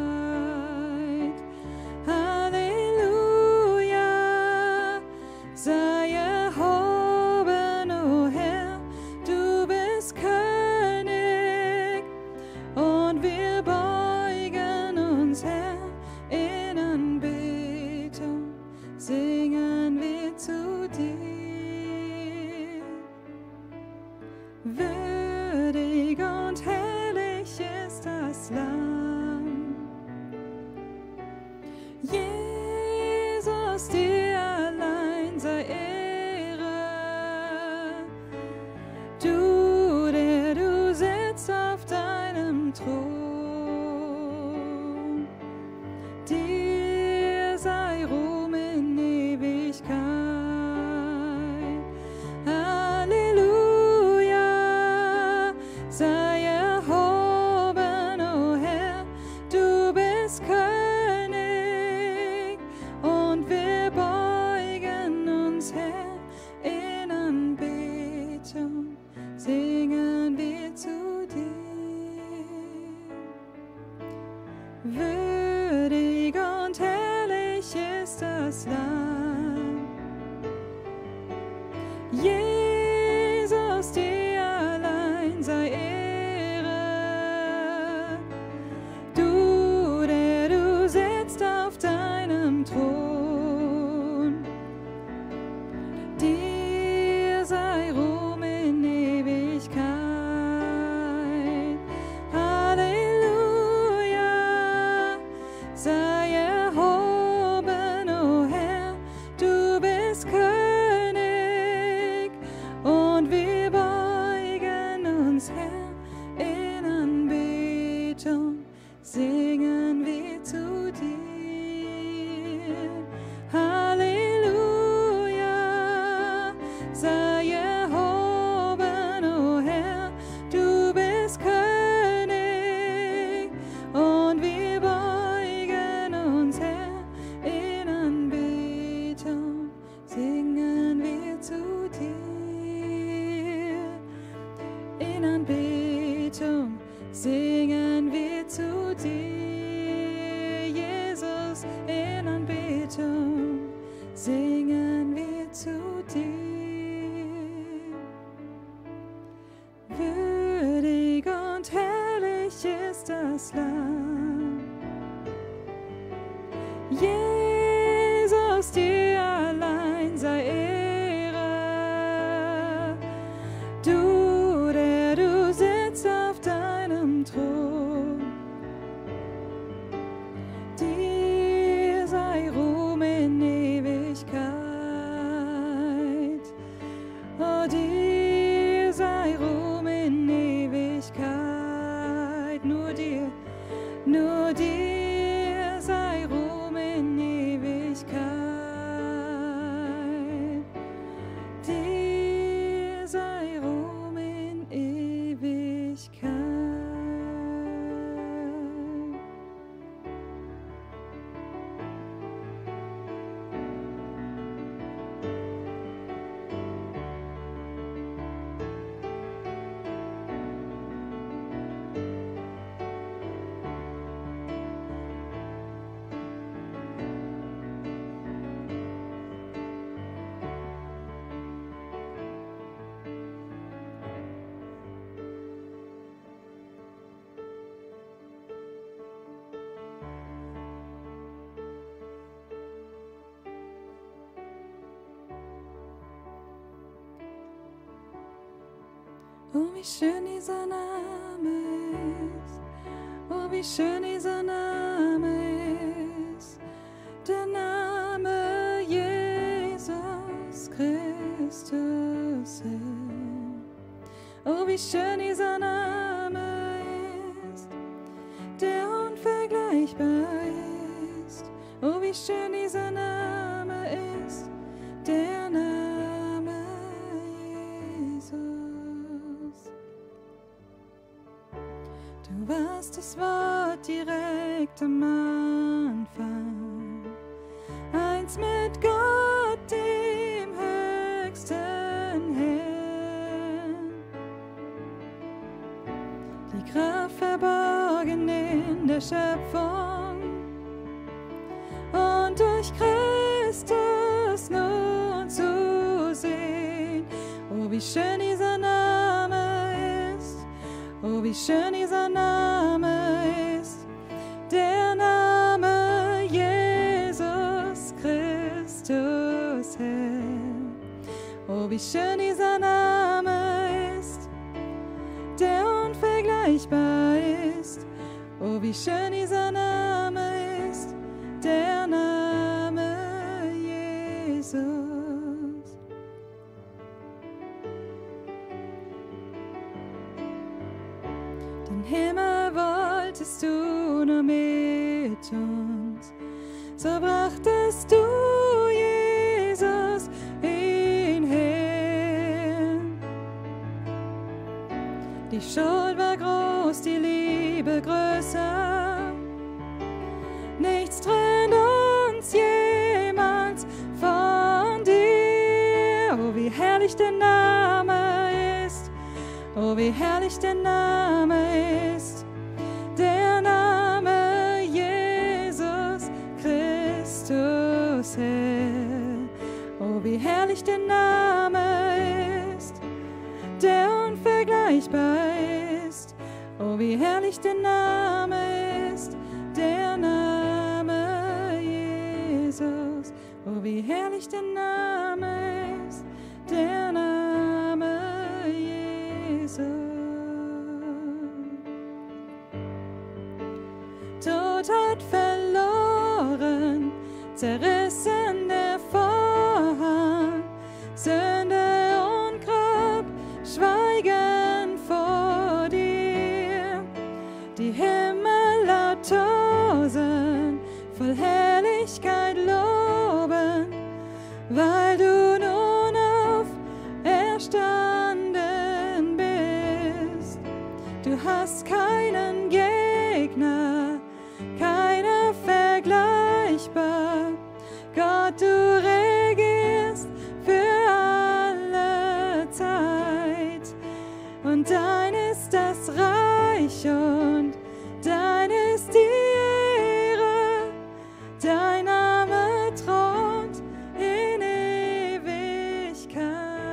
Halleluja. Sei erhoben, o Herr, du bist König, und wir beugen uns, Herr, in Anbetung, singen wir zu dir. Würdig und herrlich ist das Lamm. Jesus, dir allein sei Ehre. Du, der du sitzt auf deinem Thron. Dir sei Ruhm in Ewigkeit. Halleluja. Sei erhoben, o Herr. singen wir zu dir. Würdig und herrlich ist das Lamm. Jesus, dir allein sei Ehre. Du, der du sitzt auf deinem Thron. Dir sei Ruhm in Ewigkeit. Halleluja, sei erhoben, o Herr, du bist König, und wir beugen uns, Herr, in Anbetung, singen wir zu dir. Halleluja, sei erhoben, o Herr, du bist König, und wir beugen uns, Herr, in Anbetung, singen wir zu dir. In Anbetung singen wir zu dir, Jesus, in Anbetung singen wir zu dir. Würdig und herrlich ist das Lamm. Jesus, dir allein sei Ehre. Du, der du sitzt auf deinem Thron. Dir sei Ruhm in Ewigkeit. Oh, dir sei Ruhm in Ewigkeit. Nur dir sei Ruhm in Ewigkeit. Dir sei Ruhm in Ewigkeit. Oh, wie schön dieser Name ist. Oh, wie schön dieser Name ist. Der Name Jesus Christus. Oh, wie schön dieser Name ist, der unvergleichbar ist. Oh, wie schön dieser Name ist, der Name Jesus. Du warst das Wort direkt am Anfang, eins mit Gott, dem höchsten Herrn. Die Kraft verborgen in der Schöpfung und durch Christus nun zu sehen. Oh, wie schön dieser Name ist. Oh, wie schön dieser Name ist, der Name Jesus Christus, Herr. Oh, wie schön dieser Name ist, der unvergleichbar ist. Oh, wie schön dieser Name ist, der Name Jesus. Den Himmel wolltest du nur mit uns, so brachtest du Jesus ihn her. Die Schuld war groß, die Liebe größer, nichts trennt uns jemals von dir. Oh, wie herrlich der Name ist, Oh, wie herrlich der Name ist, der Name Jesus Christus, Herr. Oh, wie herrlich der Name ist, der unvergleichbar ist. Oh, wie herrlich der Name ist, der Name Jesus. Oh, wie herrlich der Name ist, der Name Jesus. Tod hat verloren, zerrissen der Vorhang, Sünde und Grab schweigen vor dir. Die Himmel laut tosen, voll Herrlichkeit loben, weil du nun auferstanden bist. Du hast keinen Gegner, keiner vergleichbar. Gott, du regierst für alle Zeit. Und dein ist das Reich und dein ist die Ehre. Dein Name thront in Ewigkeit.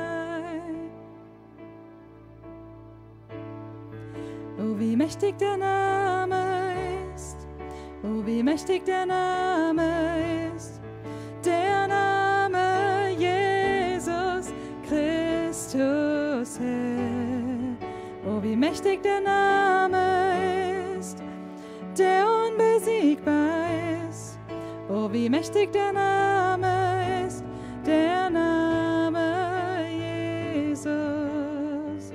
Oh, wie mächtig der Name ist. Oh, wie mächtig der Name ist. Der Name Jesus Christus, Herr. Oh, wie mächtig der Name ist, der unbesiegbar ist. Oh, wie mächtig der Name ist, der Name Jesus.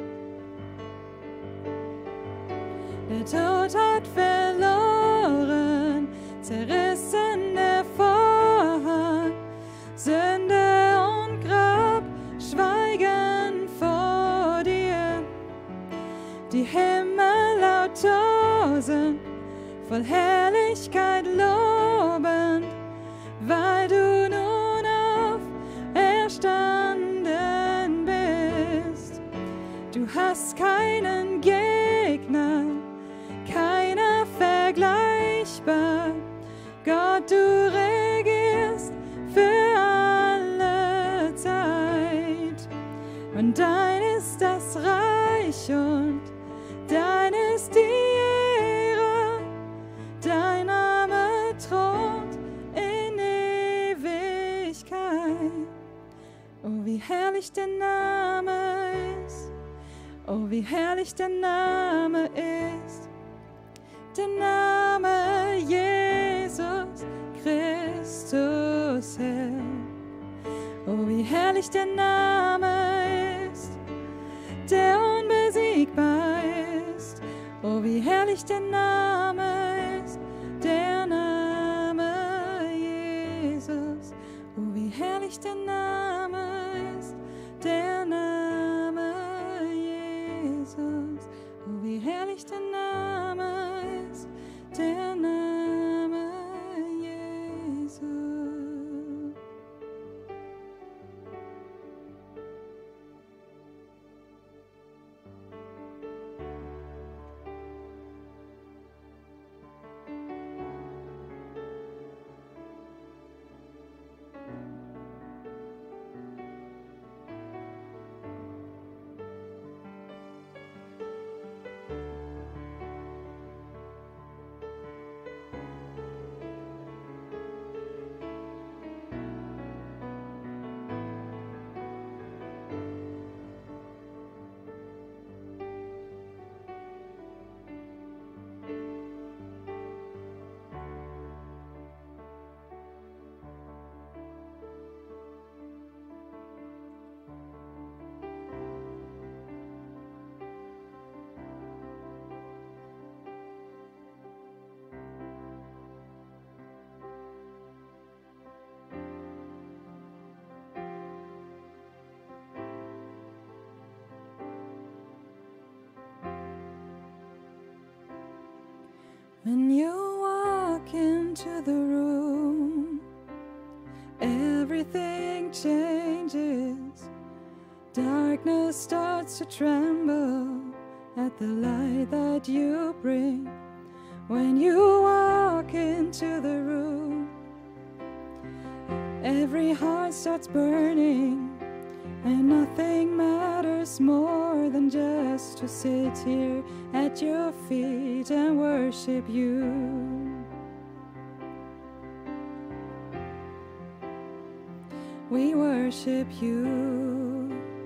Der Tod hat verloren, zerrissen der Vorhang, Sünde und Grab schweigen vor dir. Die Himmel laut tosen, voll Herrlichkeit lobend, weil du nun auferstanden bist. Du hast keinen Gegner, keiner vergleichbar. Gott, du regierst für alle Zeit. Und dein ist das Reich und dein ist die Ehre. Dein Name thront in Ewigkeit. Oh, wie herrlich der Name ist. Oh, wie herrlich der Name ist. Der Name Jesus Christus, Herr. Oh, wie herrlich der Name ist, der unbesiegbar ist. Oh, wie herrlich der Name ist, der Name Jesus. Oh, wie herrlich der Name ist, der Name Jesus. Oh, wie herrlich der Name ist, der Name Jesus. When you walk into the room, everything changes. Dark darkness starts to tremble at the light that you bring. When you walk into the room, every heart starts burning, and nothing matters more than just to sit here at your feet and worship you. We worship you.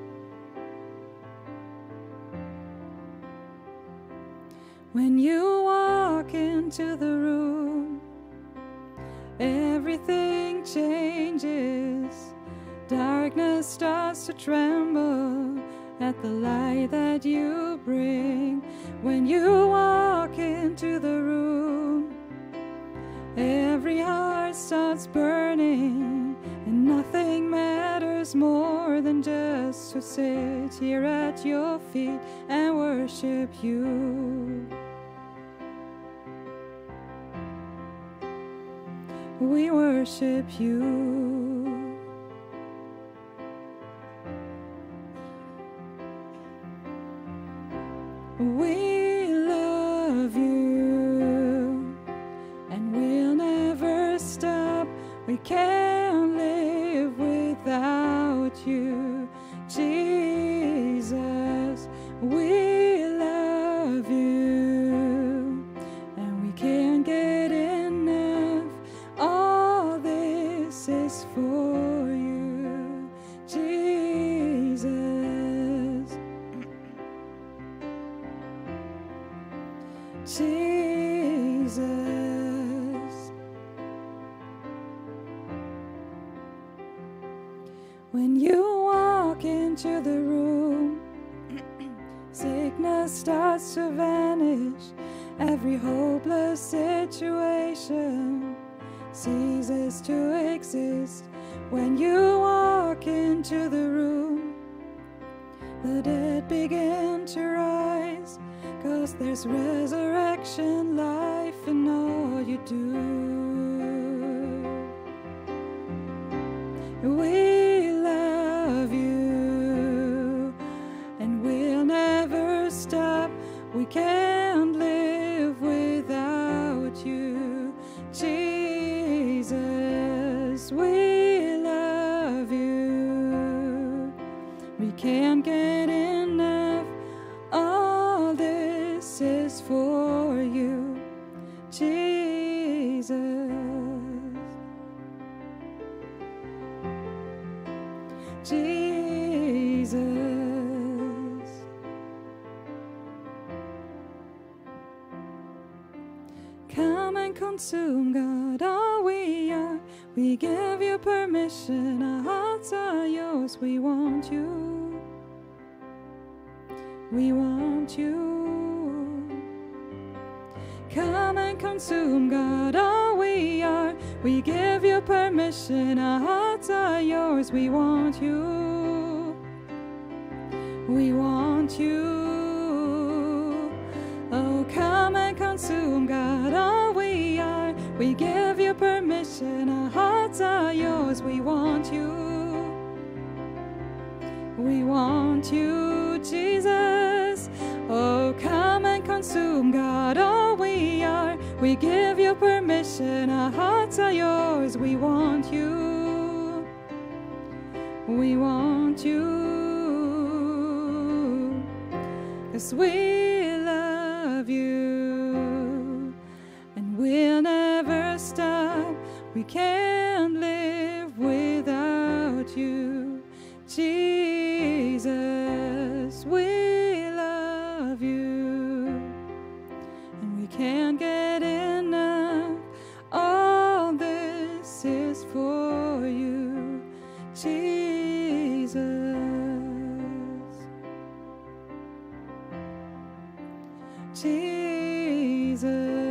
When you walk into the room, everything changes. Darkness starts to tremble at the light that you bring. When you walk into the room, every heart starts burning, and nothing matters more than just to sit here at your feet and worship you. We worship you. We love you, and we'll never stop. We can't live without you, Jesus. We love you, and we can't get enough. All this is for you, Jesus. Jesus. When you walk into the room, sickness starts to vanish. Every hopeless situation ceases to exist. When you walk into the room, the dead begin to rise, 'cause there's resurrection life in all you do. We love you, and we'll never stop. We can't live without you, Jesus. We love you. We can't get enough. All this is for you, Jesus. Jesus. Come and consume, God, all we are. We give you permission, our hearts are yours. We want you. We want you. Come and consume, God, all we are. We give you permission, our hearts are yours. We want you. We want you. Oh, come and consume, God, all we are. We give you permission, our hearts are yours. We want you. We want you, Jesus. Oh, come and consume, God, all we are. We give you permission, our hearts are yours. We want you. We want you. 'Cause we love you, and we'll never stop. We can't live without you, Jesus. We love you, and we can't get enough. All this is for you, Jesus. Jesus.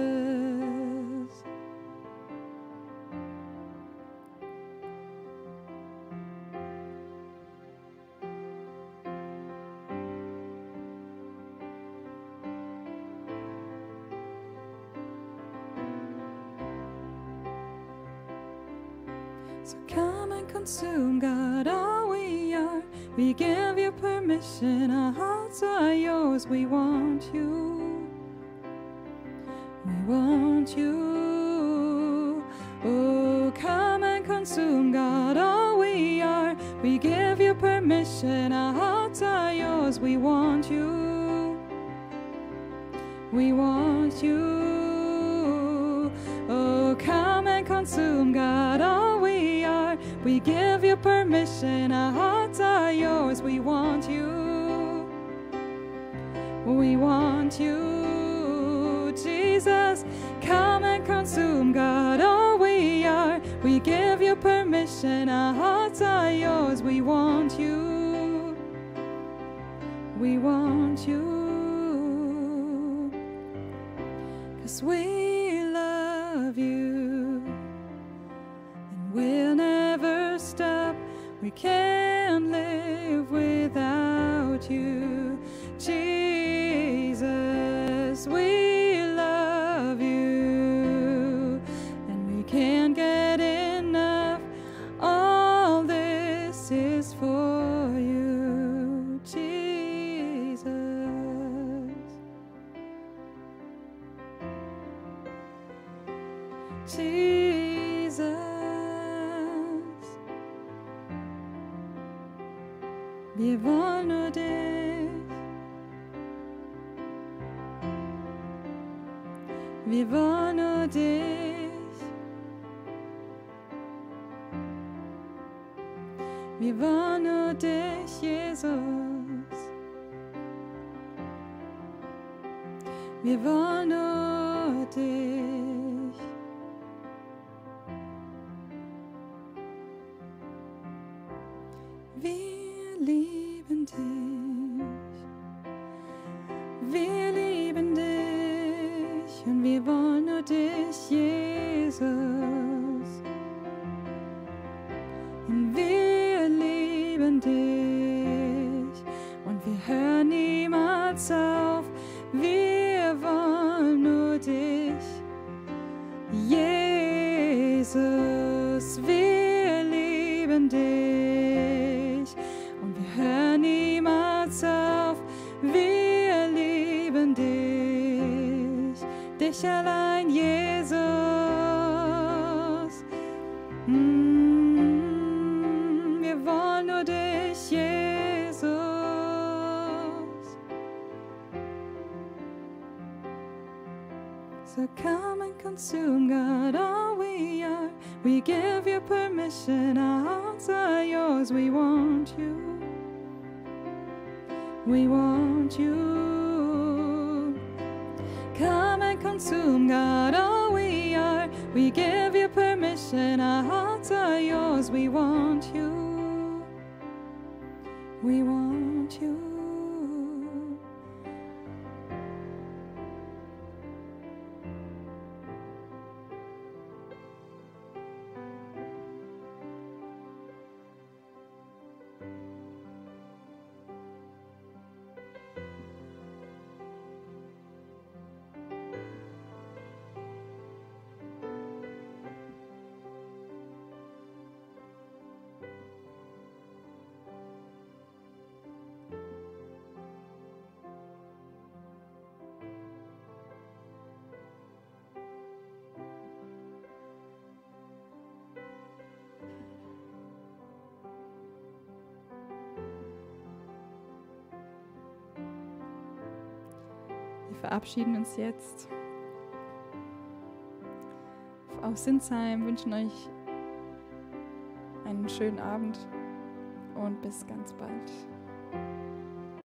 So come and consume, God, all we are. We give you permission, our hearts are yours, we want you. We want you. Oh, come and consume, God, all we are. We give you permission, our hearts are yours, we want you. We want you. Oh, come and consume, God, all we are. We give you permission, our hearts are yours, we want you. We want you, Jesus. Come and consume, God, all we are. We give you permission, our hearts are yours, we want you. We want you, 'cause we love you, and we'll never stop. We can't live without you, Jesus. We love you, and we can't get enough. All this is for you, Jesus. Jesus. Wir wollen nur dich. Wir wollen nur dich. Wir wollen nur dich, Jesus. Wir wollen nur dich. Wir lieben dich. Wir lieben dich und wir wollen nur dich, Jesus. Und wir lieben dich und wir hören niemals auf. Wir wollen nur dich, Jesus. Wir lieben dich und wir hören niemals auf. Wir lieben dich, dich allein, Jesus. Wir wollen nur dich, Jesus. So come and consume, God, all we are. We give you permission, our hearts are yours. We want you. We want you. Come and consume, God, all we are. We give you permission, our hearts are yours. We want you. We want you. Wir verabschieden uns jetzt aus Sinsheim, wünschen euch einen schönen Abend und bis ganz bald.